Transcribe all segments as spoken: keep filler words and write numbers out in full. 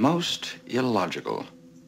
most illogical.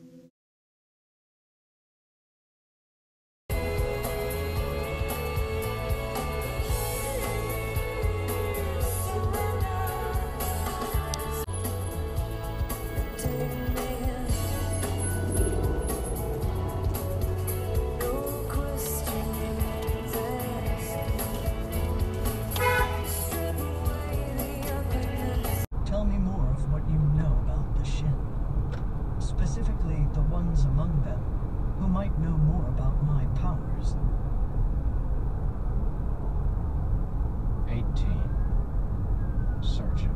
Tell me more of what you know about the Shin. Specifically, the ones among them who might know more about my powers. eighteen. Surgeon.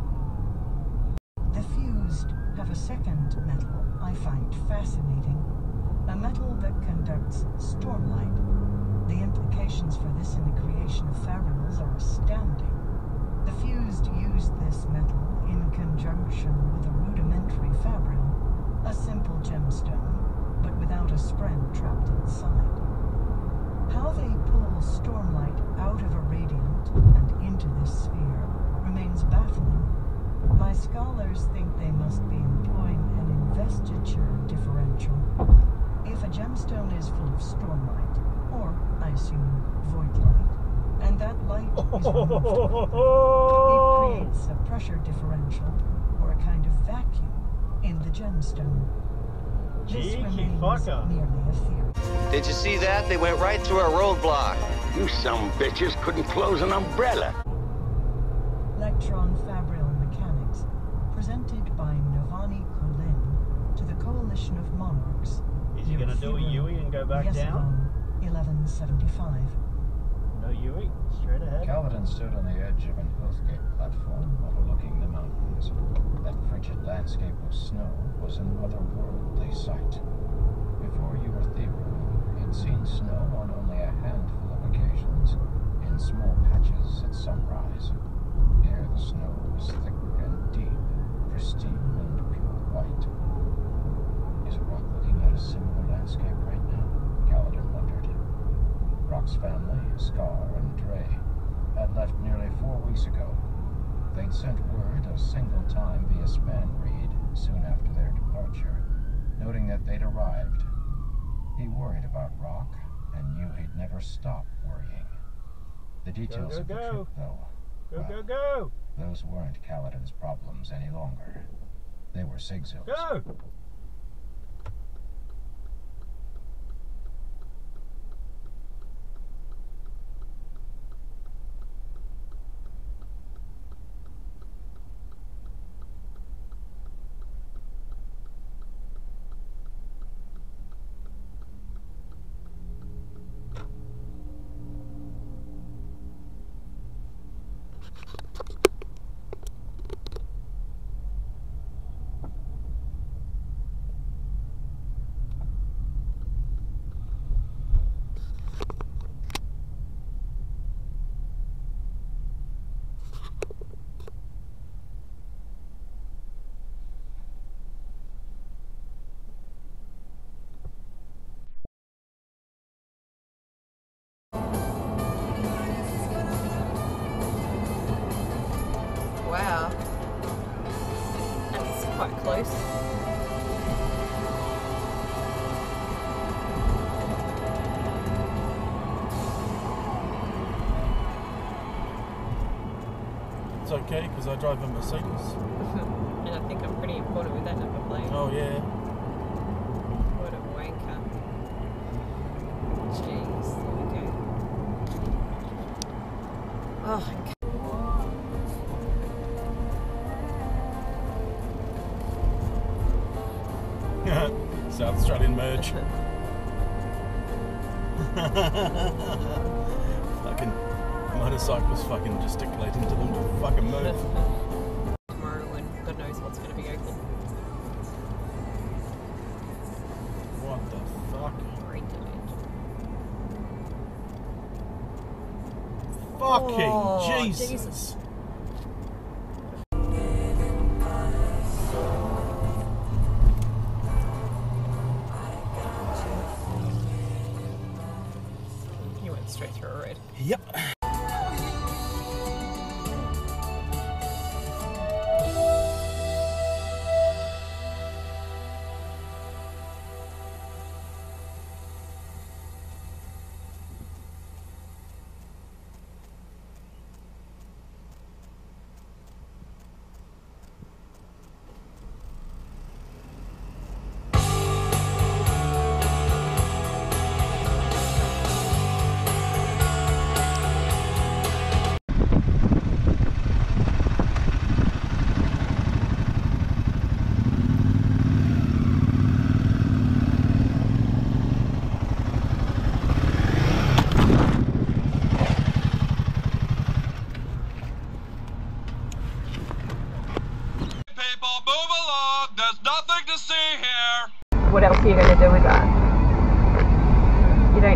The Fused have a second metal I find fascinating. A metal that conducts stormlight. The implications for this in the creation of fabrials are astounding. The Fused used this metal in conjunction with a rudimentary fabrial, a simple gemstone, but without a spren trapped inside. How they pull stormlight out of a radiant and into this sphere remains baffling. My scholars think they must be employing an investiture differential. If a gemstone is full of stormlight, or, I assume, void light, and that light is removed, it creates a pressure differential, or a kind of vacuum, in the gemstone. This remains merely a theory. Did you see that? They went right through our roadblock. You some bitches couldn't close an umbrella. Electron Fabrial Mechanics, presented by Navani Kolin to the Coalition of Monarchs. Is he going to do a Yui and go back down? eleven seventy-five. No Yui, straight ahead. Kaladin stood on the edge of an Oathgate platform overlooking the mountains. That frigid landscape of snow was an otherworldly sight. Before you were Theron, he'd seen snow on only a handful of occasions, in small patches at sunrise. Here the snow was thick and deep, pristine and pure white. Is Rock looking at a similar landscape right now? Kaladin wondered. Rock's family, Scar and Dre, had left nearly four weeks ago. They'd sent word a single time via span reed soon after their departure, noting that they'd arrived. He worried about Rock and knew he'd never stop worrying. The details Go, go, of the go. trip, though, Go, well, go, go! those weren't Kaladin's problems any longer. They were Sigzil's. Go! Wow. That's quite close. It's okay because I drive a Mercedes. And I think I'm pretty important with that number plate. Oh yeah. What a wanker. Jeez, there we go. Oh, okay. South Australian merge. Fucking motorcyclists fucking gesticulating to them to fucking move. Tomorrow when God knows what's going to be open. What the fuck? Great demand. Fucking Oh, Jesus. Jesus. You went straight through a red. Yep.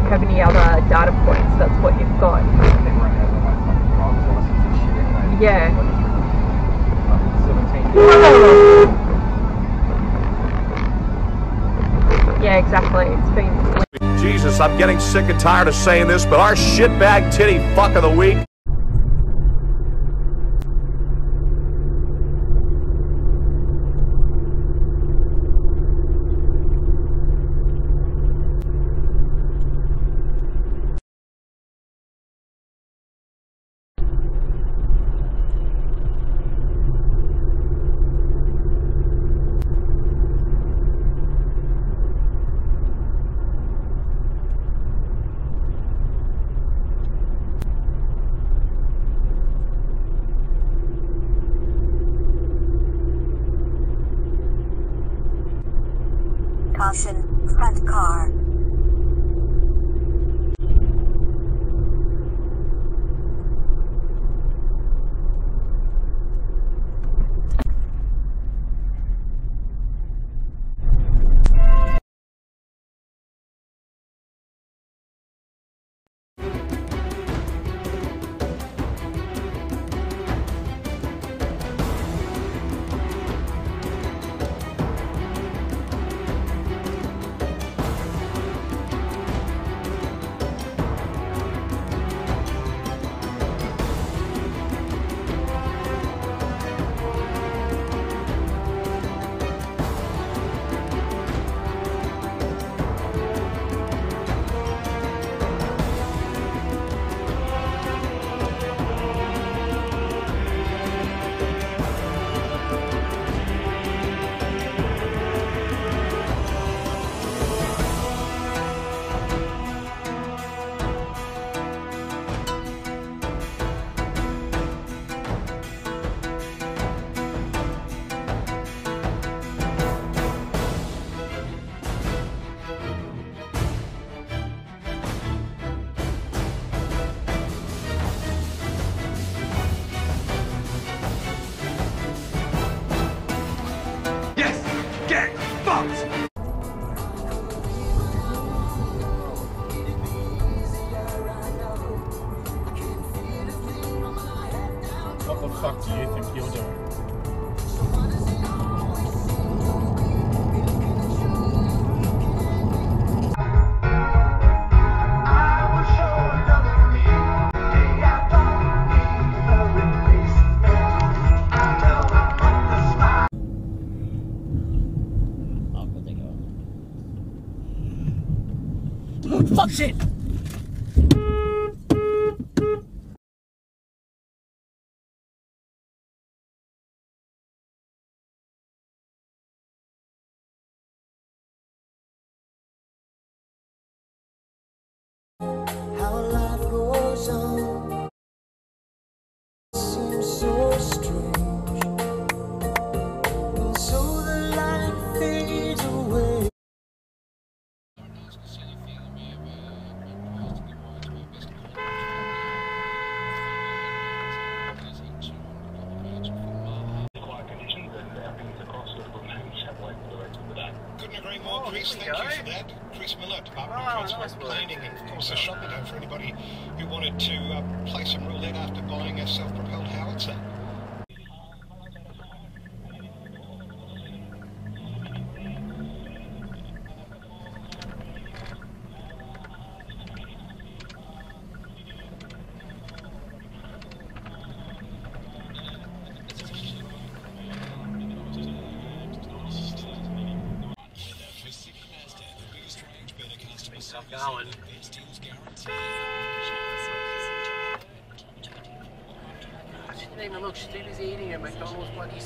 have any other data points. That's what you've got. Yeah. Yeah, exactly. It's been... Jesus, I'm getting sick and tired of saying this, but our shitbag titty fuck of the week. Caution, front car. What the fuck do you think you're doing? Fuck shit! How life goes on seems so strange, and so the light fades away. Couldn't agree more, Chris. Thank you for that. Chris Miller, Department of Transport Planning, and of course a shopping note for anybody who wanted to uh, play some roulette after buying a self-propelled howitzer. Stop going. She didn't even look, she's too busy eating her McDonald's bloody.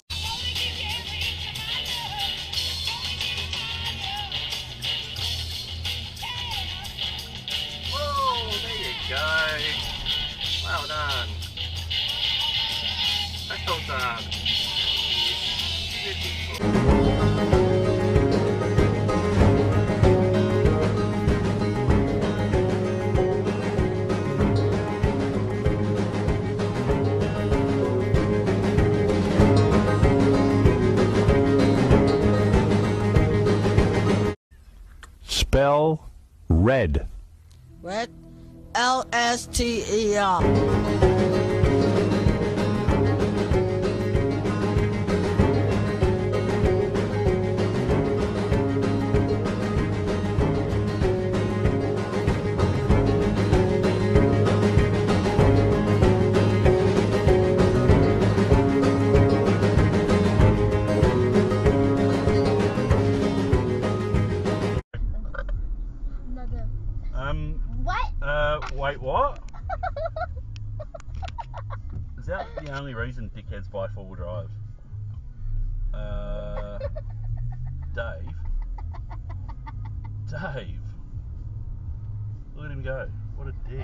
Whoa, there you go. Well done. Well done. Spell red. What? L S T E R. Um. What? Uh. Wait. What? Is that the only reason dickheads buy four-wheel drive? Uh. Dave. Dave. Look at him go. What a dick.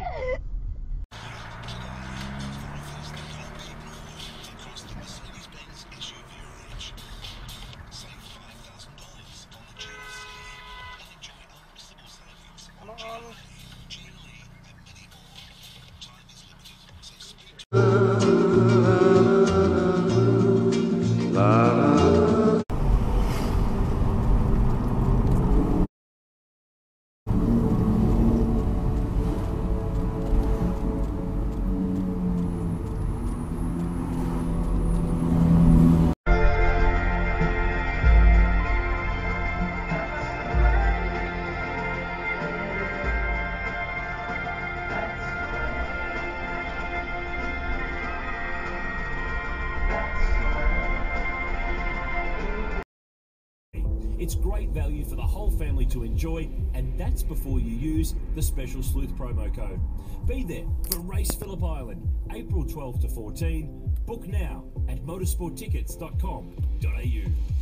Come on. It's great value for the whole family to enjoy, and that's before you use the special Sleuth promo code. Be there for Race Phillip Island, April twelfth to fourteen. Book now at motorsport tickets dot com dot A U.